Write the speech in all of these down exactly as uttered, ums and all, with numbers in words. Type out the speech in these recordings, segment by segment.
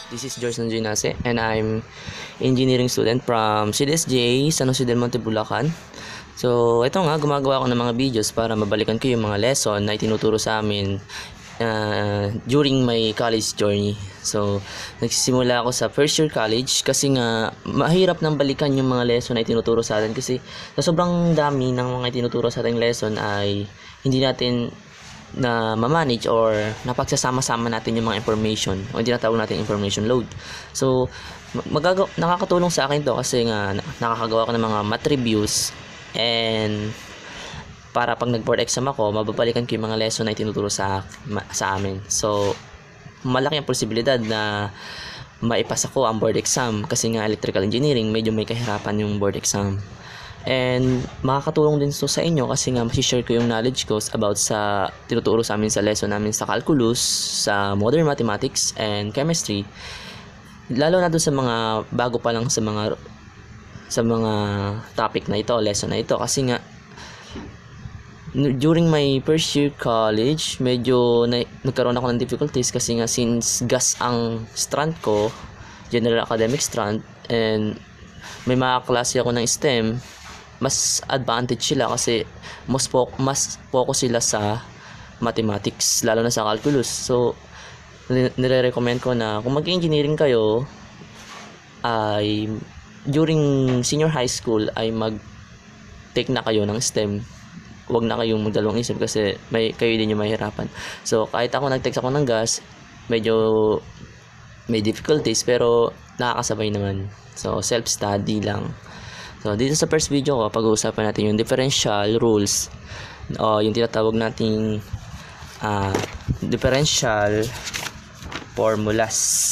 This is George Nanjinase and I'm engineering student from C D S J, San Jose del Monte, Bulacan. So, ito nga, gumagawa ako ng mga videos para mabalikan ko yung mga lesson na itinuturo sa amin uh, during my college journey. So, nagsisimula ako sa first year college kasi nga mahirap nang balikan yung mga lesson na itinuturo sa atin kasi sa sobrang dami ng mga itinuturo sa ating lesson ay hindi natin na ma-manage or napagsasama-sama natin yung mga information o hindi tinatawag natin information load. So, magagawa, nakakatulong sa akin to kasi nga nakakagawa ko ng mga math reviews and para pag nag-board exam ako, mababalikan ko yung mga lesson na itinuturo sa, sa amin. So, malaki ang posibilidad na maipasa ko ang board exam kasi nga electrical engineering, medyo may kahirapan yung board exam. And makakatulong din so sa inyo kasi nga masishare ko yung knowledge ko about sa tinuturo sa amin sa lesson namin sa calculus, sa modern mathematics and chemistry. Lalo na doon sa mga bago pa lang sa mga sa mga topic na ito, lesson na ito kasi nga during my first year college, medyo na, nagkaroon ako ng difficulties kasi nga since gas ang strand ko, general academic strand, and may mga klase ako ng STEM, mas advantage sila kasi mas, fo- mas focus sila sa mathematics, lalo na sa calculus. So, nire-recommend ko na kung mag-engineering kayo, ay during senior high school ay mag-take na kayo ng STEM. Huwag na kayong magdalawang isip kasi may, kayo din yung mahirapan. So, kahit ako nag-take ako ng gas, medyo may difficulties pero nakakasabay naman. So, self-study lang. So, dito sa first video ko, pag-uusapan natin yung differential rules o yung tinatawag nating uh, differential formulas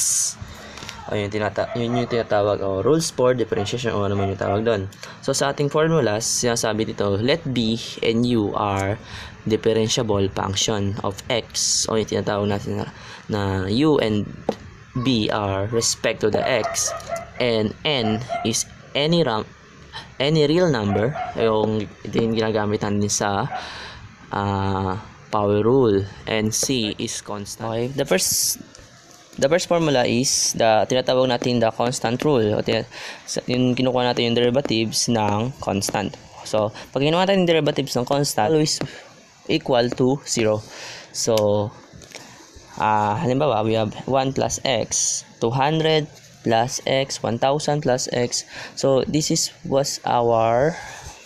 o yung, tinata yun yung tinatawag o rules for differentiation o ano man yung tawag doon. So, sa ating formulas, sinasabi dito, let B and U are differentiable function of X o yung tinatawag natin na, na U and B are respect to the X and N is any ram any real number, yung ito yung ginagamit natin sa uh, power rule, and C is constant. Okay, the first the first formula is the tinatawag natin the constant rule o yung kinukuha natin yung derivatives ng constant. So pag ginawa natin yung derivatives ng constant, always equal to zero. So uh, halimbawa we have one plus x, two hundred plus x, one thousand plus x. So this is was our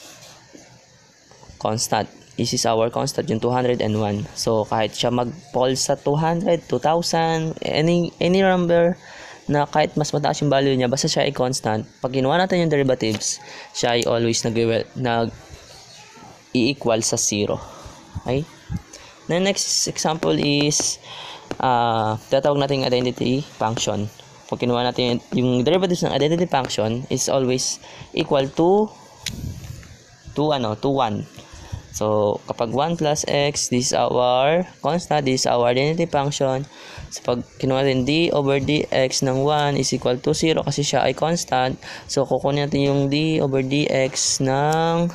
constant. This is our constant, yung two hundred one. So kahit siya mag-fall sa two hundred, two thousand, any any number na kahit mas mataas yung value niya, basta siya ay constant, pag ginawa natin yung derivatives, siya ay always nag nag i-equal sa zero. Okay? The next example is uh, tatawag natin identity function. Pag kinuha natin yung derivatives ng identity function is always equal to to ano to one. So kapag one plus x, this is our constant, this is our identity function. So pag kinuha natin d over dx ng one is equal to zero kasi siya ay constant. So kukunin natin yung d over dx ng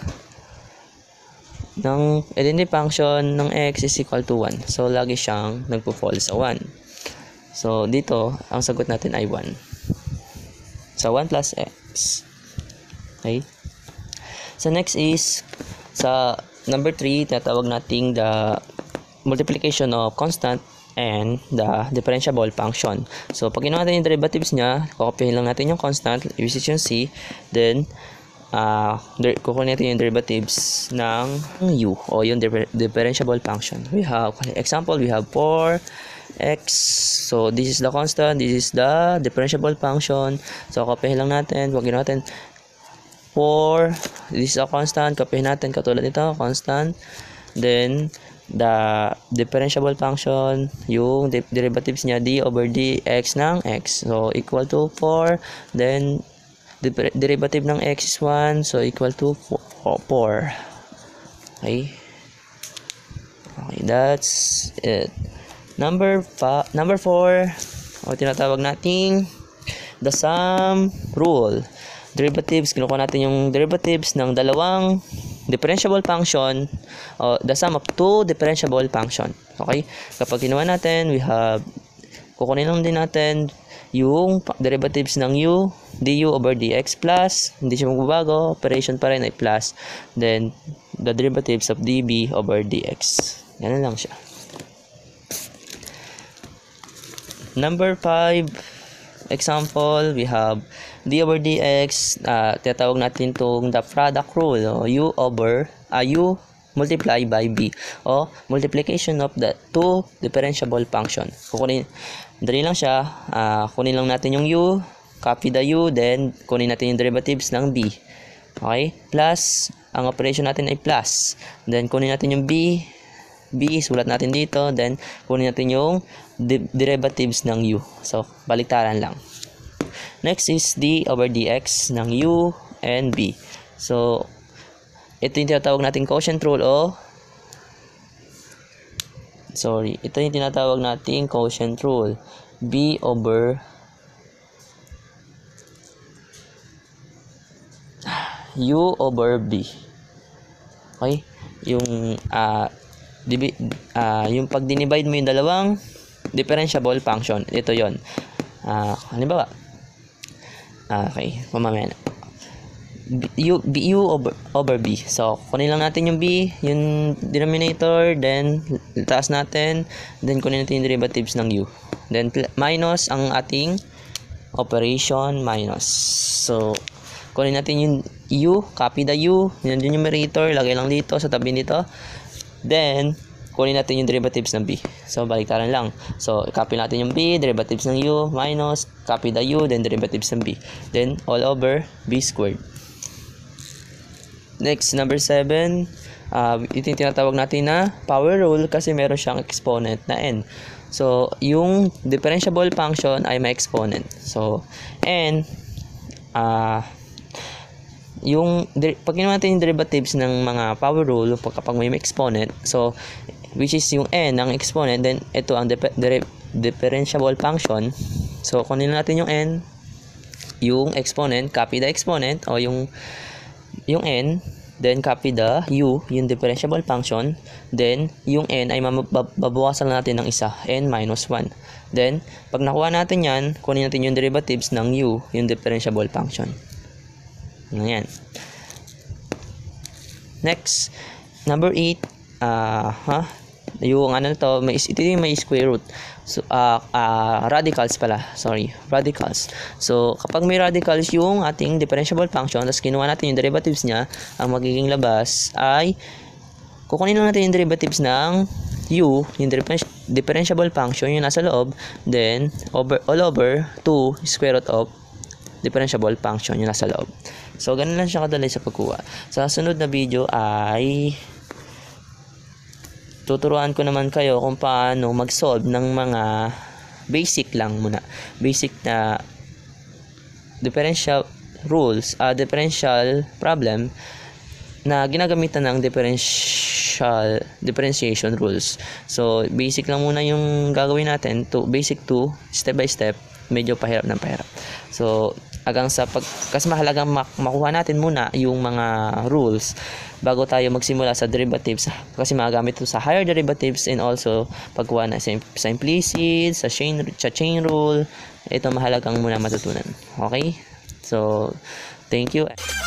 ng identity function ng x is equal to one. So lagi siyang nagpo-fall sa one. So, dito, ang sagot natin ay one. So, one plus x. Okay? So, next is, sa number three, tatawag natin the multiplication of constant and the differentiable function. So, pag ginawa natin yung derivatives niya, kukopihin lang natin yung constant, which is yung c, then, uh, kukunin natin yung derivatives ng u, o yung differentiable function. We have, example, we have four x. So, this is the constant, this is the differentiable function. So, kopihin lang natin. Huwag ginawa natin four. This is a constant. Kopihin natin katulad nito, constant. Then, the differentiable function, yung derivatives niya, d over dx ng x. So, equal to four. Then, the derivative ng x is one. So, equal to four. Okay. Okay, that's it. Number fa number four, o tinatawag nating the sum rule. Derivatives, kinukuha natin yung derivatives ng dalawang differentiable function o the sum of two differentiable function. Okay? Kapag ginawa natin, we have kukunin lang din natin yung derivatives ng u, du over dx plus, hindi siya magbabago, operation pa rin ay plus, then the derivatives of db over dx. Ganun lang siya. Number five example, we have d over dx, uh, tinatawag natin itong the product rule, o u over, uh, u multiply by b, o multiplication of the two differentiable function. Kukunin, dali lang siya, uh, kunin lang natin yung u, copy the u, then kunin natin yung derivatives ng b. Okay? Plus, ang operation natin ay plus. Then, kunin natin yung b, b, sulat natin dito, then kunin natin yung de derivatives ng u. So, baliktaran lang. Next is d over dx ng u and b. So, ito yung tinatawag natin quotient rule o sorry, ito yung tinatawag natin quotient rule. B over u over b. Okay? Yung uh, divi, uh, yung pag dinivide mo yung dalawang differentiable function, ito yon. Uh, halimbawa, uh, okay, mamamaya na. U, B, U over, over B. So, kunin lang natin yung B, yung denominator, then taas natin, then kunin natin yung derivatives ng U. Then, minus ang ating operation minus. So, kunin natin yung U, copy the U, yun yung numerator, lagay lang dito sa tabi nito. Then, kunin natin yung derivatives ng B. So, baliktaran lang. So, copy natin yung B, derivatives ng U, minus, copy the U, then derivatives ng B. Then, all over B squared. Next, number seven, uh, ito yung tinatawag natin na power rule kasi meron siyang exponent na n. So, yung differentiable function ay may exponent. So, n, uh, yung, pag ginawa natin yung derivatives ng mga power rule, kapag may exponent, so, which is yung n, ang exponent, then ito ang differentiable function. So, kunin natin yung n, yung exponent, copy the exponent, o yung yung n, then copy the u, yung differentiable function, then yung n ay mababawasan natin ng isa, n minus one. Then, pag nakuha natin yan, kunin natin yung derivatives ng u, yung differentiable function. Ayan. Next, number eight, uh, huh? yung ano to, may, ito yung may square root. So, uh, uh, radicals pala, sorry, radicals. So, kapag may radicals yung ating differentiable function, tapos kinuha natin yung derivatives niya, ang magiging labas ay, kukunin lang natin yung derivatives ng u, yung differentiable function, yung nasa loob, then, over, all over two square root of differentiable function, yung nasa loob. So, ganun lang siya kadali sa pagkuha. Sa sunod na video ay tuturuan ko naman kayo kung paano mag-solve ng mga basic lang muna. Basic na differential rules, uh, differential problem na ginagamitan ng differential differentiation rules. So, basic lang muna yung gagawin natin. To, basic to, step by step, medyo pahirap ng pahirap. So, hanggang sa pag, kasi mahalagang mak makuha natin muna yung mga rules bago tayo magsimula sa derivatives, kasi magagamit ito sa higher derivatives and also pagkuha na sa, sa implicit, sa chain, sa chain rule. Ito mahalagang muna matutunan. Okay? So, thank you.